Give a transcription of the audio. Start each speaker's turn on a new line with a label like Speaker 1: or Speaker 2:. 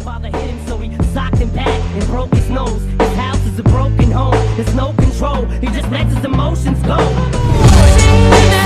Speaker 1: Father hit him, so he socked him back and broke his nose. His house is a broken home, there's no control. He just lets his emotions go.